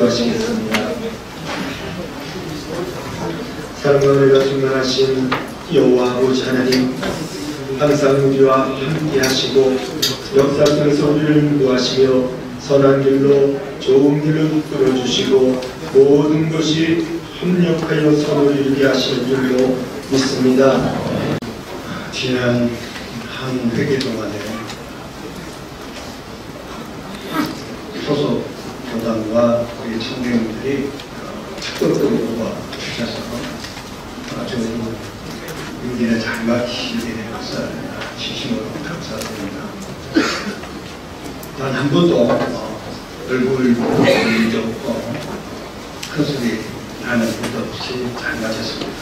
기도하시겠습니다. 사랑과 은혜가 충만하신 여호와 아버지 하나님, 항상 우리와 함께 하시고 역사 속에서 우리를 인도하시며 선한 길로 좋은 길을 이끌어주시고 모든 것이 협력하여 선을 이루게 하시는 줄로 믿습니다. 지난 한 회계 동안에 소속 교단과 우리 청년들이 적극적으로 주셔서 좋은 윤기를 잘 마치게 된 것을 진심으로 감사드립니다. 단 한 번도 얼굴 보는 일이 없고 큰 소리 나는 것도 없이 잘 마쳤습니다.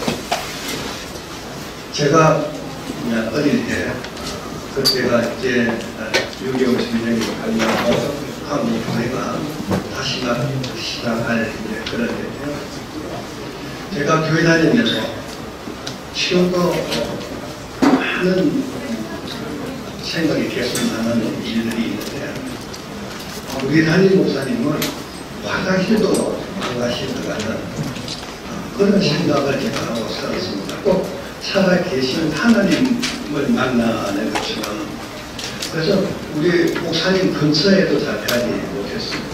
제가 어릴 때 그때가 이제 6.25 전쟁이 끝나고 한국 교회가 다시 시작할 그런 때인데요. 제가 교회 다니면서 지금도 많은 생각이 계속 나는 일들이 있는데, 우리 담임 목사님은 화장실도 안 가시다가는 그런 생각을 제가 하고 살았습니다. 꼭 살아 계신 하나님을 만나는 것처럼. 그래서 우리 목사님 근처에도 잘 가지 못했습니다.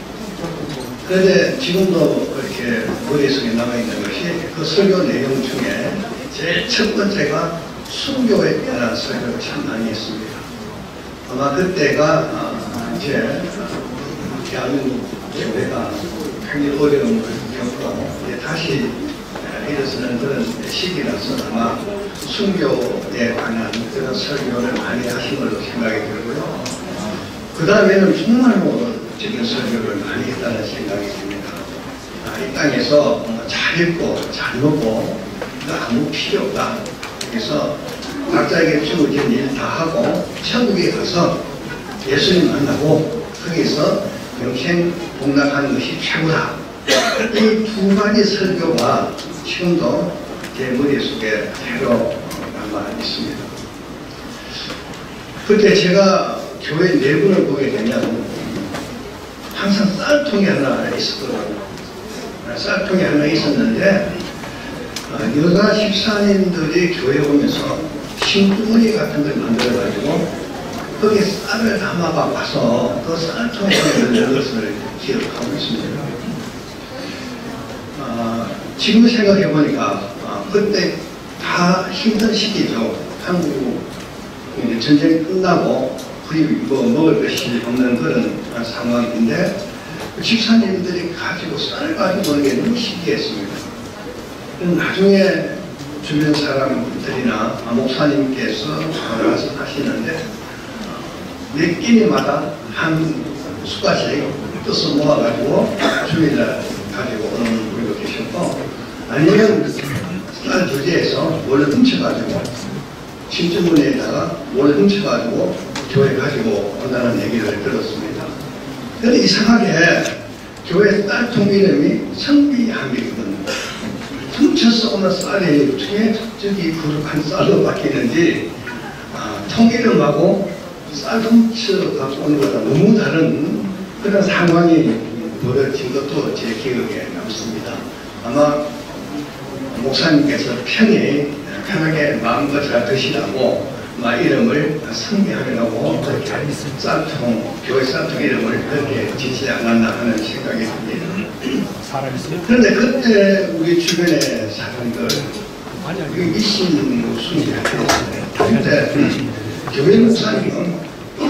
그런데 지금도 그렇게 머릿속에 남아있는 것이 그 설교 내용 중에 제일 첫 번째가 순교에 대한 설교를 참 많이 했습니다. 아마 그때가 이제 대한민국 교회가 굉장히 어려움을 겪고 다시 일어서는 그런 시기라서 아마 순교에 관한 그런 설교를 많이 하신 걸로 생각이 들고요. 그 다음에는 정말적인 설교를 많이 했다는 생각이 듭니다. 이 땅에서 잘 읽고 잘 먹고 아무 필요 없다. 그래서 각자에게 주어진 일 다 하고 천국에 가서 예수님 만나고 거기서 영생 복락하는 것이 최고다. 이 두 가지 설교가 지금도 제 머릿속에 새로 남아 있습니다. 그때 제가 교회 내부를 보게 되면 항상 쌀통이 하나 있었거든요. 쌀통이 하나 있었는데 여자 집사님들이 교회 오면서 신주머니 같은 걸 만들어가지고 거기에 쌀을 담아봐서 그 쌀통에 넣는 것을 기억하고 있습니다. 지금 생각해보니까 그때 다 힘든 시기죠. 한국 전쟁이 끝나고 거의 먹을 것이 없는 그런 상황인데 집사님들이 가지고 쌀을 가지고 오는 게 너무 신기했습니다. 나중에 주변 사람들이나 목사님께서 말씀하시는데 몇 끼니마다 한 숟가락씩 떠서 모아가지고 주일날 가지고 오는 분도 계셨고, 아니면 쌀 부지에서 뭘 훔쳐가지고 신주문에다가 뭘 훔쳐가지고 교회 가지고 온다는 얘기를 들었습니다. 그런데 이상하게 교회 쌀통 이름이 성비함이거든요. 훔쳐서 오는 쌀이 어떻게 저기 거룩한 쌀로 바뀌는지 통이름하고 쌀 훔쳐 갖고 오는 것과 너무 다른 그런 상황이 벌어진 것도 제 기억에 남습니다. 아마 목사님께서 편하게 마음껏 잘 드시라고 이름을 성비함이라고 그렇게 쌀통, 교회 쌀통 이름을 그렇게 짓지 않았나 하는 생각이 듭니다. 그런데 그때 우리 주변의 사람들 미신 순이라고 했는데 교회 목사님은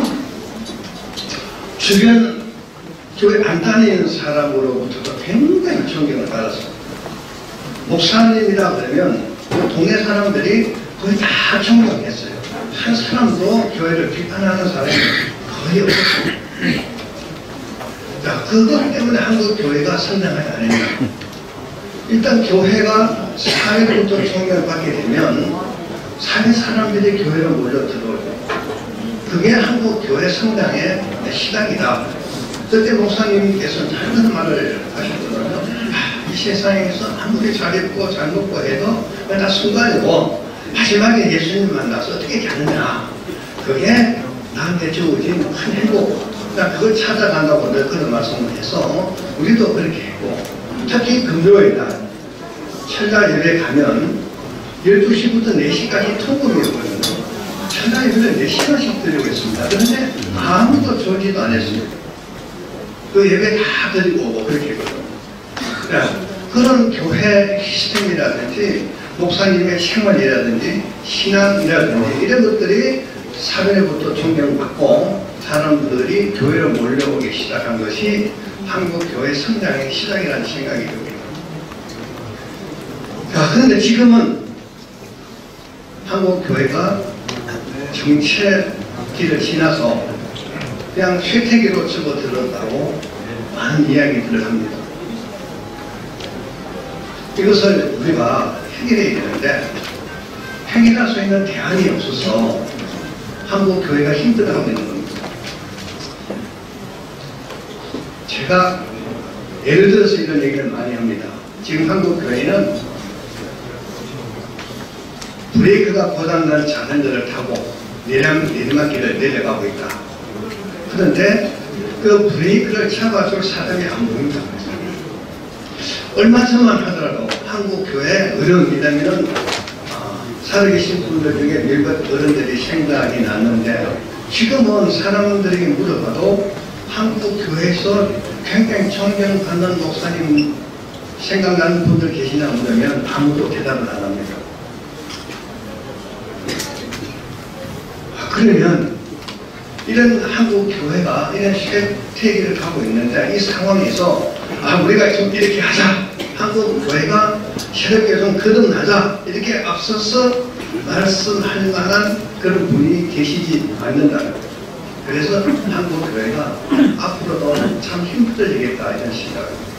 주변 교회 안 다니는 사람으로부터 굉장히 존경을 받았습니다. 목사님이라 그러면 그 동네 사람들이 거의 다 존경했어요. 한 사람도 교회를 비판하는 사람이 거의 없었습니다. 자, 그것 때문에 한국 교회가 성장하지 않았냐. 일단 교회가 사회로부터 존경을 받게 되면 사회 사람들이 교회로 몰려 들어오죠. 그게 한국 교회 성장의 시작이다. 그때 목사님께서 다른 말을 하셨더라고요. 이 세상에서 아무리 잘 입고 잘 먹고 해도 다 순간이고 마지막에 예수님 만나서 어떻게 가느냐. 그게 나한테 주어진 큰 행복. 그러니까 그걸 찾아간다고 늘 그런 말씀을 해서 우리도 그렇게 했고, 특히 금요일 날 철야 예배 가면 12시부터 4시까지 통금이었거든요. 철야 예배를 4시간씩 드리고 있습니다. 그런데 아무도 졸지도 않았습니다. 그 예배 다 드리고 오고 그렇게 했거든요. 그런 교회 시스템이라든지 목사님의 생활이라든지 신앙이라든지 이런 것들이 사회로부터 존경받고 사람들이 교회로 몰려오기 시작한 것이 한국 교회 성장의 시작이라는 생각이 듭니다. 자, 그런데 지금은 한국 교회가 정체기를 지나서 그냥 쇠퇴기로 접어들었다고 많은 이야기들을 합니다. 이것을 우리가 해결해야 되는데 해결할 수 있는 대안이 없어서 한국 교회가 힘들어하고 있는 겁니다. 제가 예를 들어서 이런 얘기를 많이 합니다. 지금 한국 교회는 브레이크가 고장난 자전거를 타고 내리막길을 내려가고 있다. 그런데 그 브레이크를 잡아줄 사람이 안 보인다. 얼마 전만 하더라도 한국 교회 어려운 일이라면 살아계신 분들 중에 몇몇 어른들이 생각이 났는데 지금은 사람들에게 물어봐도 한국 교회에서 굉장히 존경받는 목사님 생각나는 분들 계시냐 물으면 아무도 대답을 안 합니다. 그러면 이런 한국 교회가 이런 쇠퇴기를 가고 있는데 이 상황에서 우리가 좀 이렇게 하자, 한국 교회가 새롭게 좀 거듭나자 이렇게 앞서서 말씀할 만한 그런 분이 계시지 않는다는 거예요. 그래서 한국 교회가 앞으로도 참 힘들어지겠다 이런 생각입니다.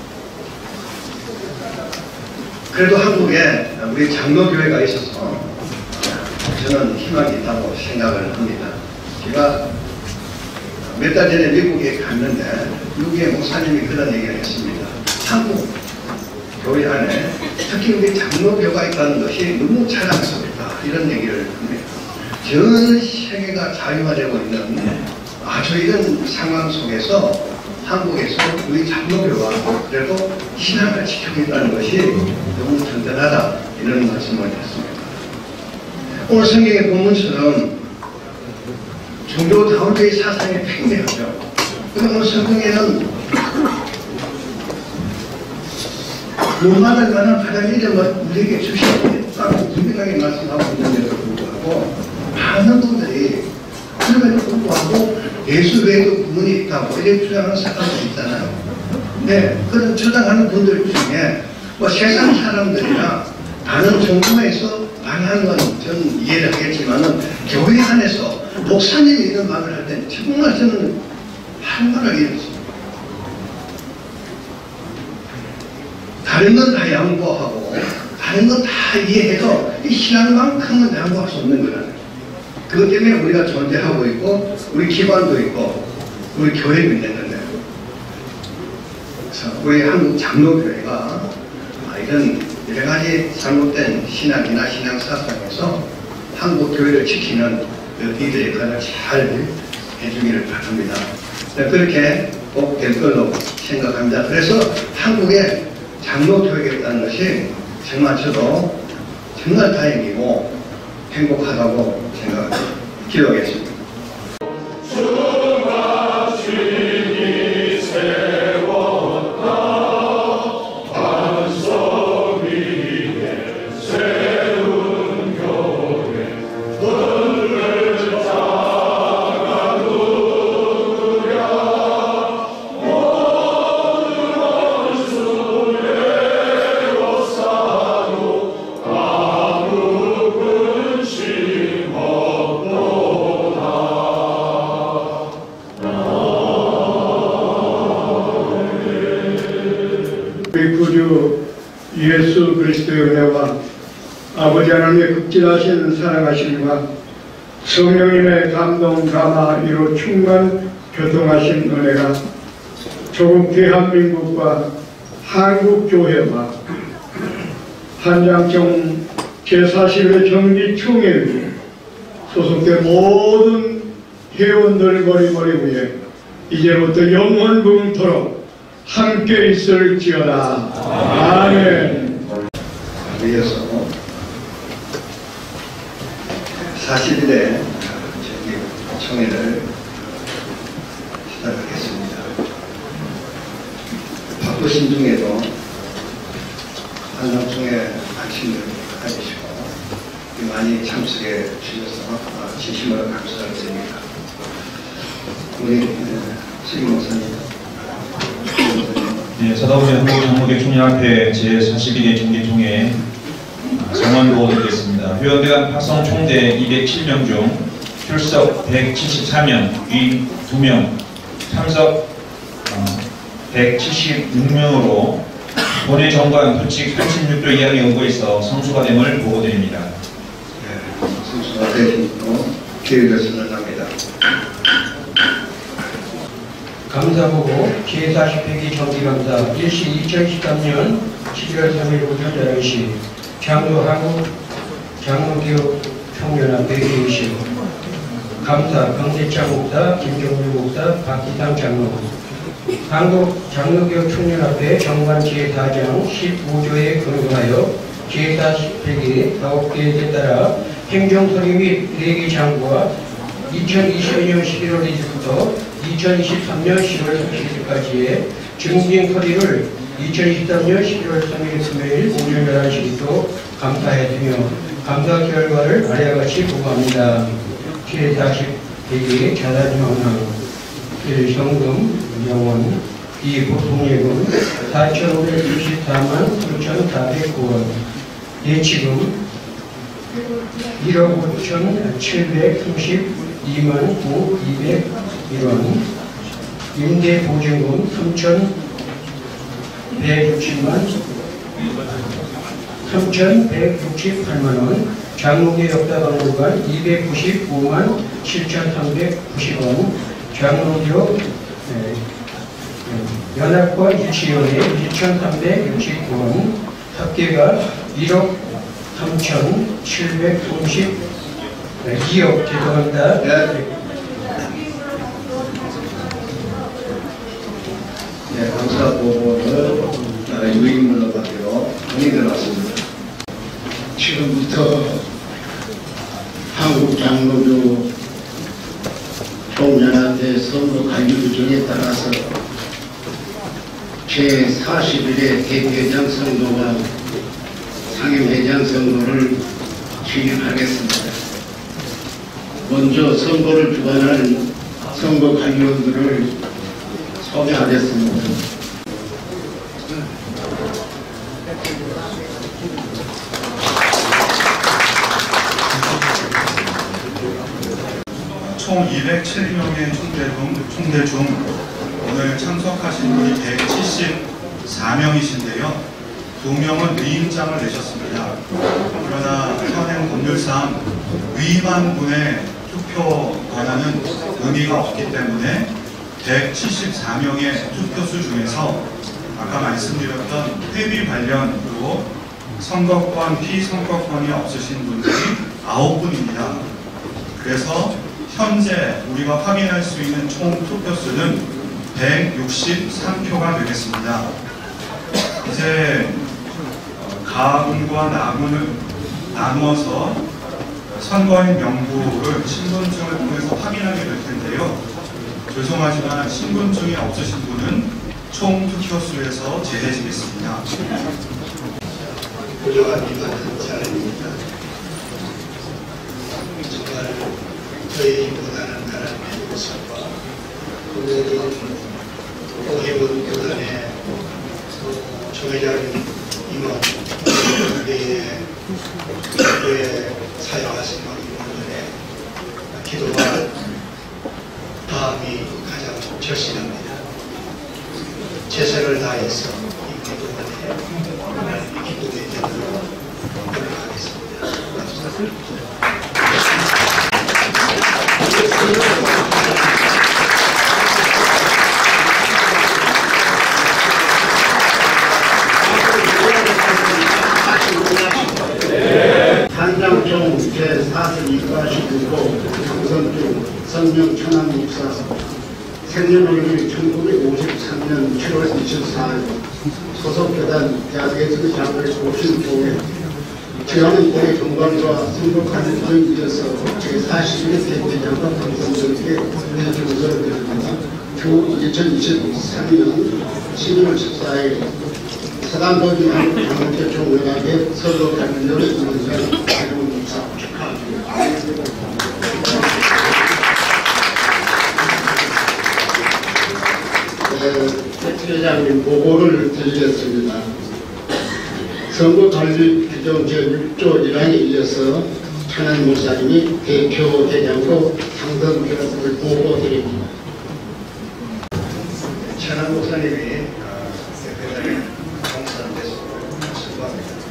그래도 한국에 우리 장로교회가 있어서 저는 희망이 있다고 생각을 합니다. 제가 몇 달 전에 미국에 갔는데 미국의 목사님이 그런 얘기를 했습니다. 한국 교회 안에 특히 우리 장로교가 있다는 것이 너무 자랑스럽다 이런 얘기를 합니다. 전 세계가 자유화되고 있는 아주 이런 상황 속에서 한국에서 우리 장로교가 그래도 신앙을 지키고 있다는 것이 너무 든든하다 이런 말씀을 했습니다. 오늘 성경의 본문처럼 종교다운주의 사상이 팽배하죠. 그런데 오늘 성경에는 못만할 만한 바른 이름을 우리에게 주시고 분명하게 말씀하고 있는데도 불구하고 많은 분들이 그럼에도 불구하고 예수 외에도 구원이 있다고 이렇게 주장하는 사람들이 있잖아요. 근데 그런 주장하는 분들 중에 세상 사람들이나 다른 종교에서 많이 하는 건 저는 이해를 하겠지만은 교회 안에서 목사님이 이런 말을 할 때 정말 저는 할 말을 잃었습니다. 다른 건 다 양보하고 다른 건 다 이해해도 이 신앙만큼은 양보할 수 없는 거라는 거예요. 그것 때문에 우리가 존재하고 있고 우리 기관도 있고 우리 교회도 있는 건데, 그래서 우리 한국 장로교회가 이런 여러 가지 잘못된 신앙이나 신앙사상에서 한국 교회를 지키는 이들의 역할을 잘 해주기를 바랍니다. 그렇게 꼭 될 걸로 생각합니다. 그래서 한국에 장로교회가 있다는 것이 정말 저도 정말 다행이고 행복하다고 생각합니다. 기도하겠습니다. 우리 구주 예수 그리스도의 은혜와 아버지 하나님의 극진하신 사랑하심과 성령님의 감동 감화로 충만 교통하신 은혜가 조국 대한민국과 한국교회와 한장청 제41회 정기총회에 소속된 모든 회원들 머리머리 위에 이제부터 영원붕토록 함께 있을지어다. 아멘. 이어서 41회 총회를 시작하겠습니다. 바쁘신 중에도 한상총회 관심을 가지시고 많이 참석해 주셔서 진심으로 감사를 드립니다. 우리 수임 목사님. 네, 서다운의 한국장로교 총회합회 제41회 정기총회 성원보 드리겠습니다. 회원대관 파송 총대 207명 중 출석 174명, 위임 2명, 참석 176명으로 본회 정관 규칙 36조 이하의 연구에서 성수가 됨을 보고드립니다. 네, 성수가 되심으로 기회를 선언합니다. 감사보고 제40회기 정기감사 일시 2013년 11월 3일 오전 11시 장로한국 장로교육 총연합회 회의실 감사 강대창 목사, 김종주 목사, 박기상 장로 한국 장로교육 총연합회 정관 제4장 15조에 근거하여 제40회기 9개에 따라 행정서리 및 회계 장부와 2022년 11월 1일부터 2023년 10월 30일까지의 증빙 서류를 2023년 11월 3일 수요일 오전 11시부터 감사해두며 감사 결과를 아래와 같이 보고합니다. 제40회기 자산현황 현금 영원 비보통예금 4,564만 3,409원 예치금 1억 5,732만 9,201원 임대보증금 3,168만원 장로교 역사박물관 295만 7,390원 장로교 연합권 유치원회 2,369원 합계가 1억 3,732억 죄송합니다. 네, 감사 보고를 유인물로 받기로 건의되었습니다. 지금부터 한국장로교 총연합회 선거 관리 규정에 따라서 제41회 대표회장 선거와 상임회장 선거를 진행하겠습니다. 먼저 선거를 주관하는 선거 관리원들을 소개하겠습니다. 총 207명의 총대 중 오늘 참석하신 분이 174명이신데요. 2명은 위임장을 내셨습니다. 그러나 현행 법률상 위임한 분의 투표 권한은 의미가 없기 때문에 174명의 투표수 중에서 아까 말씀드렸던 회비 관련으로 선거권, 피선거권이 없으신 분들이 9분입니다. 그래서 현재 우리가 확인할 수 있는 총 투표수는 163표가 되겠습니다. 이제 가군과 나군을 나누어서 선거인 명부를 신분증을 통해서 확인하게 될 텐데요. 죄송하지만 신분증이 없으신 분은 총 투표수에서 제외되겠습니다. 부족한 일은 잘입니다. 정말 저희보다는 다른 모습과 모든 오해원 교단의 총회장 임원 교회에 사용하신 분들의 기도와 다음이 가장 절실합니다. 최선을 다해서 이 기도원에 기도에 되도록 노력하겠습니다. 한장총 제42과 19호 우선중 성명 천안 목사 생년월일이 1953년 7월 24일 소속교단 대학에서 장을 오신 교회 지향은 교회 정관과 성북하는 등에 이어서 제41회 대회장과 당선자에게 내주문서를 드립니다. 주 2023년 12월 14일 사단법인 한국교총연합의 서로 관련을 인문상 대통령사 축하합니다. 대표장님 보고를 드리겠습니다. 선거관리규정 제1조 1항에 이어서 천안 목사님이 대표회장으로 당선되었음을 보고드립니다. 천안 목사님이 대표장에 당선됐음을 수고합니다.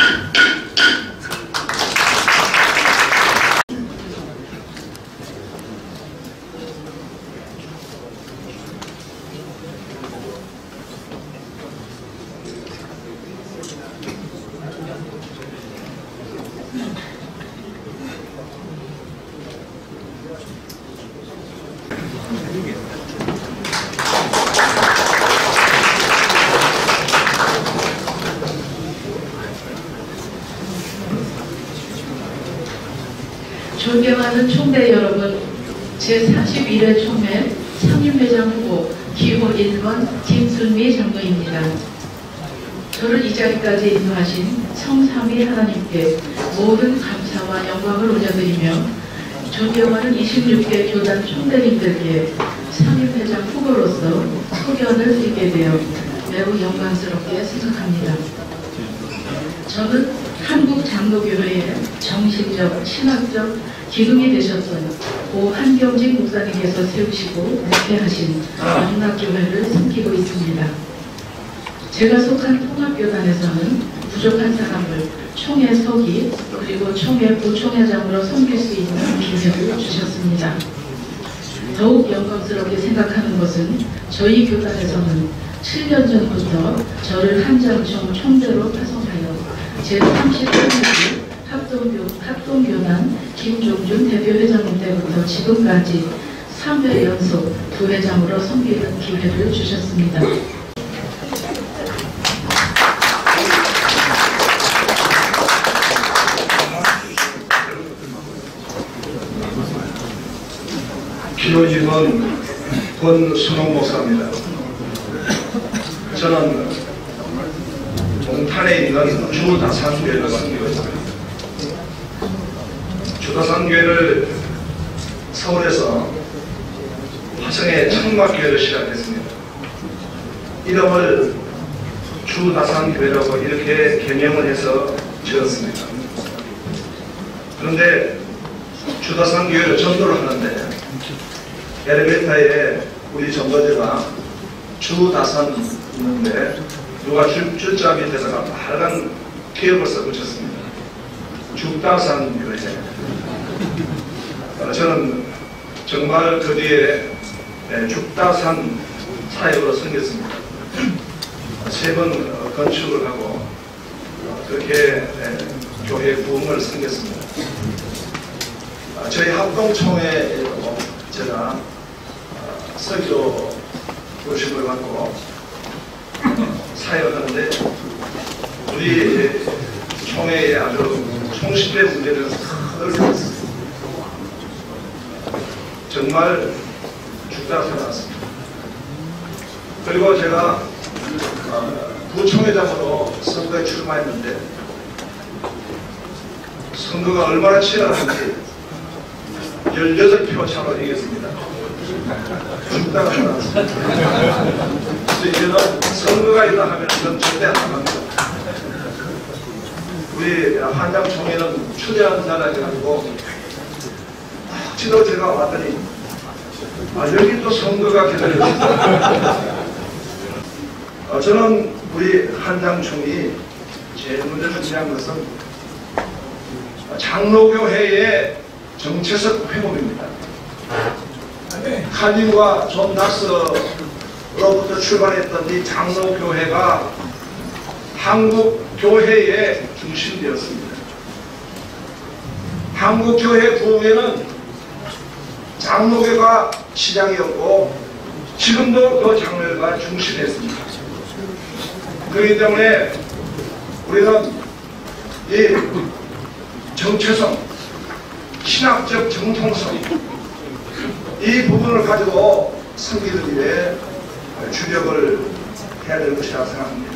존경하는 총대 여러분, 제41회 총회 상임회장 후보 기호 1번 김순미 장로입니다. 저를 이 자리까지 인도하신 성삼위 하나님께 모든 감사와 영광을 올려드리며 존경하는 26개 교단 총대님들께 상임회장 후보로서 소견을 드리게 되어 매우 영광스럽게 생각합니다. 저는 한국장로교회의 정신적, 신학적 기둥이 되셨던 고 한경직 목사님께서 세우시고 목회하신 영락교회를 섬기고 있습니다. 제가 속한 통합교단에서는 부족한 사람을 총회 서기 그리고 총회 부총회장으로 섬길 수 있는 기회를 주셨습니다. 더욱 영광스럽게 생각하는 것은 저희 교단에서는 7년 전부터 저를 한장총 총대로 파송하여 제33회 합동교단 김종준 대표회장님 때부터 지금까지 3회 연속 부회장으로 섬기는 기회를 주셨습니다. 기호직은 권순홍 목사입니다. 저는 동탄에 있는 주다산교회를 섬기고 있습니다. 주다산교회를 서울에서 화성의 청막교회를 시작했습니다. 이름을 주다산교회라고 이렇게 개명을 해서 지었습니다. 그런데 주다산교회를 전도를 하는데 엘리베이터에 우리 전도자가 주다산 있는데 누가 줄자 밑에다가 빨간 기업을 써붙였습니다. 죽다산 교회. 저는 정말 그 뒤에 죽다산 사역으로 섬겼습니다. 3번 건축을 하고 그렇게 교회 부흥을 섬겼습니다. 저희 합동총회에도 제가 설교 교심을 받고 사역하는데 우리 총회에 아주 총신의 문제를 늘 겪었습니다. 정말 죽다가 살아났습니다. 그리고 제가 부총회장으로 선거에 출마했는데 선거가 얼마나 치열한지 18표 차로 이겼습니다. 죽다가 살아났습니다. 그래서 이제는 선거가 있다 하면 저는 절대 안 나갑니다. 우리 한장총회는 추대한 나라지 가지고 억지로 제가 왔더니 여기 또 선거가 기다려집니다. 저는 우리 한장총이 제일 먼저 중요한 것은 장로교회의 정체적 회복입니다. 칼빈과 존 낙스로부터 출발했던 이 장로교회가 한국교회의 중심되었습니다. 한국교회 부흥회는 장로교가 시장이었고 지금도 그 장로회가 중시됐습니다. 그렇기 때문에 우리는 이 정체성, 신학적 정통성 이 부분을 가지고 섬기는 일에 주력을 해야 될 것이라고 생각합니다.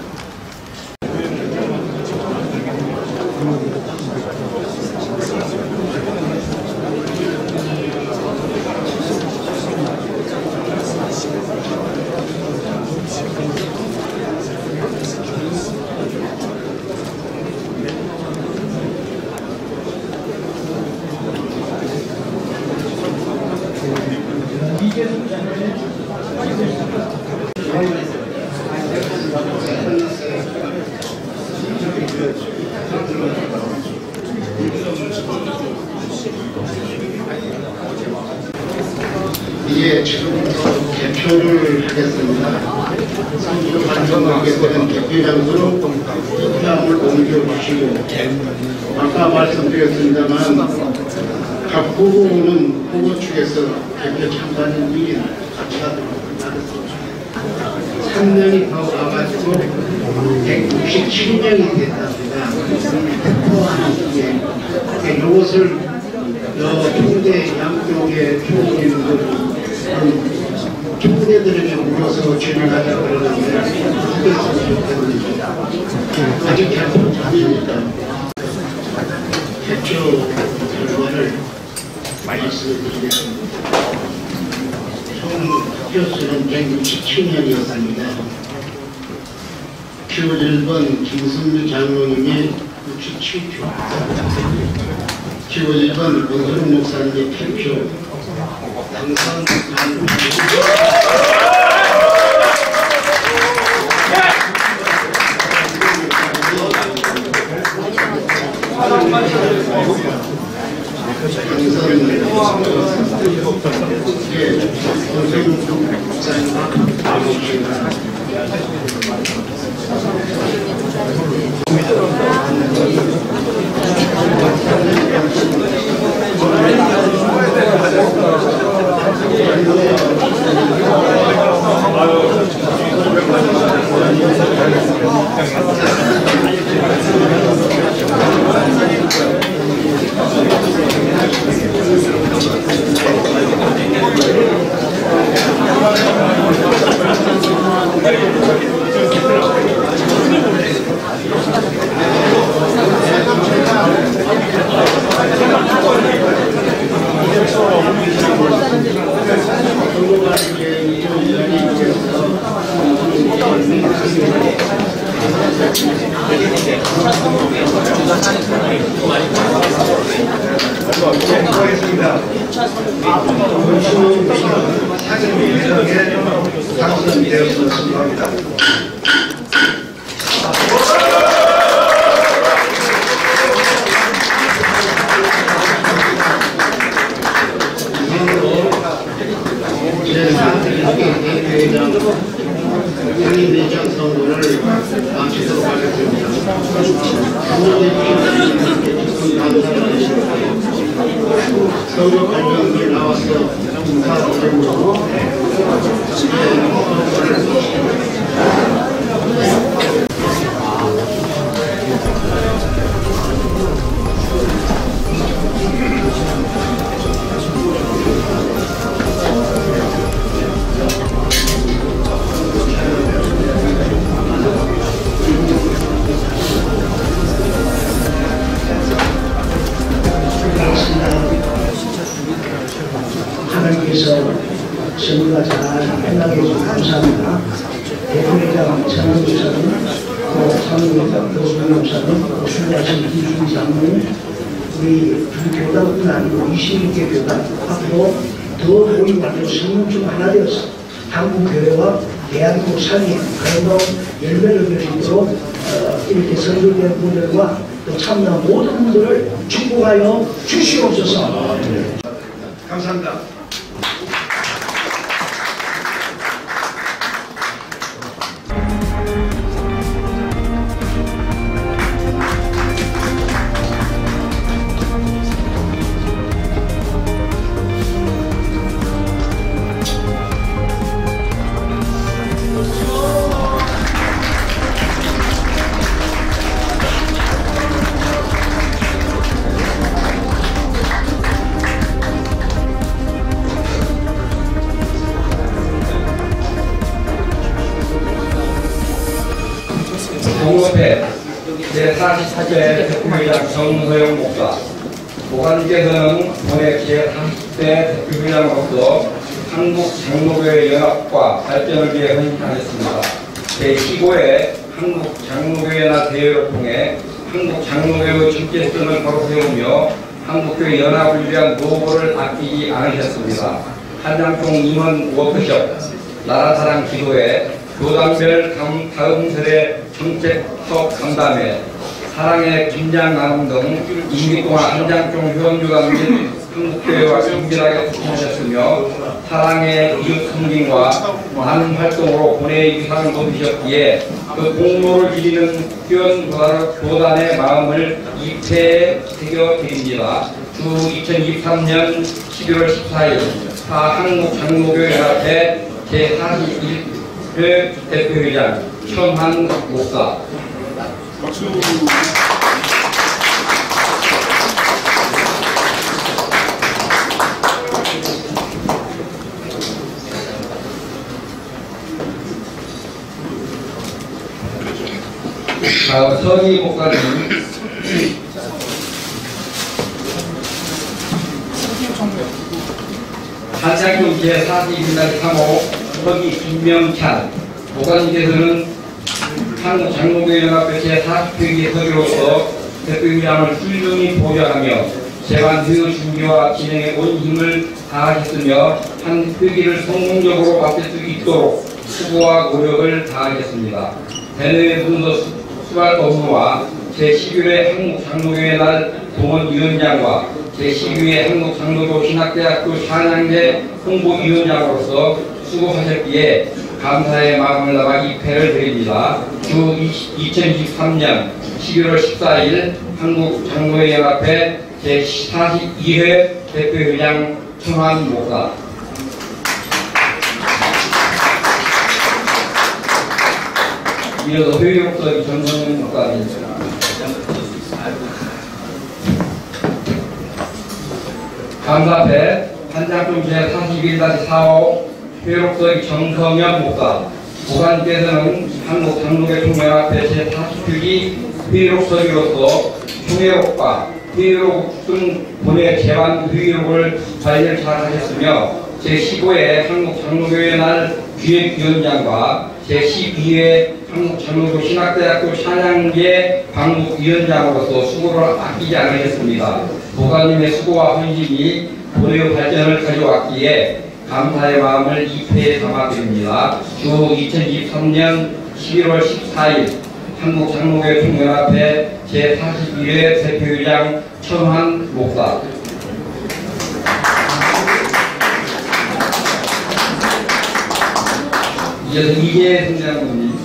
이제 지금부터 개표를 하겠습니다. 선거 반성하게 되는 개표 장소로 투표함을 옮겨주시고, 아까 말씀드렸습니다만 각 후보는 후보 측에서 개표 참관인 1인 같이가 받았습니다. 3년이 더 와가지고 167명이 됐답니다. 이것을 총대 양쪽에 표기는 총대들에게 물어서 진행하자 그러는데 아직 개표 전이니까 개표 결과를 말씀을 드리겠습니다. 총 투표수는 167명이었습니다. 표 1번 김승미 장로님이 67표, 표 1번 원소룡 목사님의 8표, 당선 당선되었습니다. 상임회장 선거를 마치도록 하겠습니다. 선거 관련이 나와서 인사드리고 하나님께서 선거가 잘 끝나게 해주셔서 감사합니다. 대표회장陈목사님, 또 상임회장 노수경 목사님, 또 순회하신 김수미 장로님, 우리 교단뿐 아니고 21개 교단 앞으로 더 모임하고 성령 중 하나 되어서 한국교회와 대한민국 상임 그래도 열매를 맺을 수 있도록 이렇게 선출된 분들과 또 참여한 모든 분들을 축복하여 주시옵소서. 감사합니다. 동업회 제44대 대표회장 정서영 목사, 목사님께서는 본회 제40대 대표회장으로서 한국 장로교회 연합과 발전을 위해 헌신하셨습니다. 제15회 한국 장로교회 날 대회를 통해 한국 장로교회의 정체성을 바로 세우며 한국교회 연합을 위한 노고를 아끼지 않으셨습니다. 한장총 임원 워크숍, 나라사랑 기도회, 교단별 다음 세대 정책 사업 간담회, 사랑의 김장 나눔 등 임기 동안 한장총 회원유관 및 한국교회와 긴밀하게 소통하셨으며 사랑의 이웃 섬김과 많은 활동으로 본회의 위상을 높이셨기에 그 공로를 기리는 교단의 마음을 입회에 새겨드립니다. 주 2023년 11월 14일 한국장로교연합회 제41회 대표회장 천한 목사. 박수. 서희 목사님, 한장총 제42날 3호 서기 김명찬 목사님께서는 한국장로교연합회 제40회기 서기로서 대표회장을 훌륭히 보좌하며 재반 회의 준비와 진행에 온 힘을 다하셨으며 한 회기를 성공적으로 마칠 수 있도록 수고와 노력을 다하셨습니다. 대내외 문서 수발 업무와 제11회 한국장로교회 날 동원위원장과 제12회 한국장로교 신학대학교 찬양대 홍보위원장으로서 수고하셨기에 감사의 마음을 담아 입회를 드립니다. 주 2023년 11월 14일 한국장로연합회 제42회 대표회장 천환 목사. 이어서 회의록서 이정선 목사님. 감사패 한장총 제41-45 회의록서 정성현 목사. 목사님께서는 한국장로교 총연합회 제40회기 회의록서기로서 총회록과 회의록 등 본회 재반 회의록을 관리를 잘 하셨으며 제15회 한국장로교회 날 기획위원장과 제12회 한국장로교 신학대학교 찬양계 방북위원장으로서 수고를 아끼지 않으셨습니다. 목사님의 수고와 헌신이 본회의 발전을 가져왔기에 감사의 마음을 입회에 담아드립니다. 주 2023년 11월 14일 한국장로교 총연합회 제41회 대표회장 천환 목사. 이어서 이재 승장군님.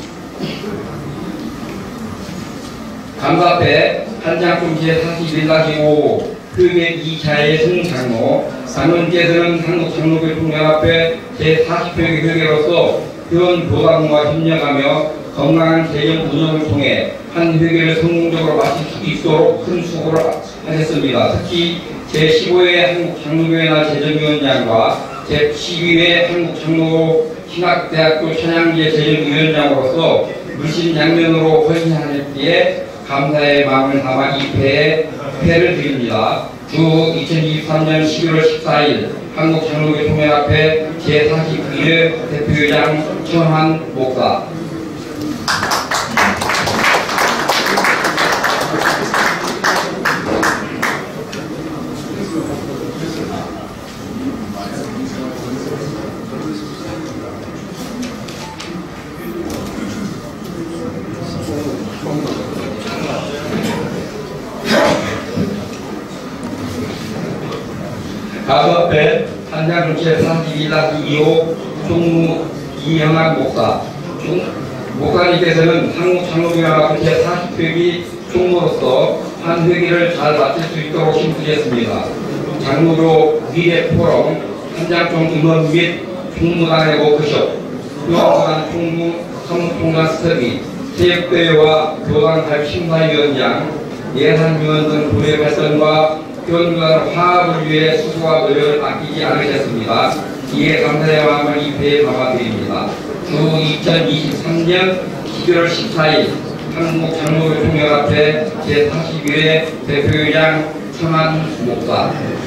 감사패 한장총 제41-5 흑의 2차의 승장로. 장로님께서는 한국장로교 총연합회 제40회기 회계로서 회원 교단과 협력하며 건강한 재정 운영을 통해 한 회계를 성공적으로 마칠 수 있도록 큰 수고를 하셨습니다. 특히 제15회 한국장로교회 날 재정위원장과 제12회 한국장로 신학대학교 찬양계 재정위원장으로서 물심양면으로 헌신하셨기에 감사의 마음을 담아 입회에 회를 드립니다. 주 2023년 11월 14일 한국장로교 총연합회 제42회 대표회장 천환 목사. 가수협회 한장총 제42-25 총무 이현학 목사. 목사님께서는 한국장로교연합회 제40회기 총무로서 한 회기를 잘 마칠 수 있도록 힘쓰셨습니다. 장로교 미래포럼, 한장총 임원 및 총무단의 워크숍, 교환관 총무, 성통관 스터디, 체육대회와 교단 가입심사위원장, 예산위원 등 교회 발전과 교원간 화합을 위해 수고와 노력을 아끼지 않으셨습니다. 이에 감사의 마음을 입회에 담아드립니다. 주 2023년 11월 14일 한국장로교총연합회 제41회 대표의장 천안 목사,